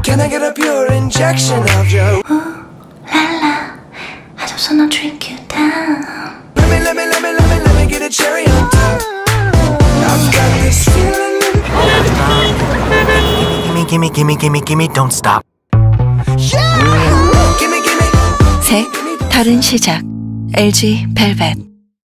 Can I get a pure injection of you? Ooh la la, I just wanna drink you down. Let me get a cherry on top. I've got this feeling. Gimme, don't stop. Yeah! Gimme. 색, 다른 시작. LG 벨벳.